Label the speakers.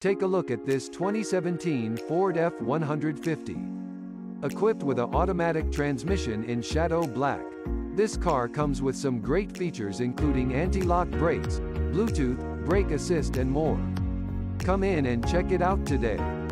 Speaker 1: Take a look at this 2017 Ford F-150. Equipped with an automatic transmission in Shadow Black, this car comes with some great features including anti-lock brakes, Bluetooth, brake assist and more. Come in and check it out today.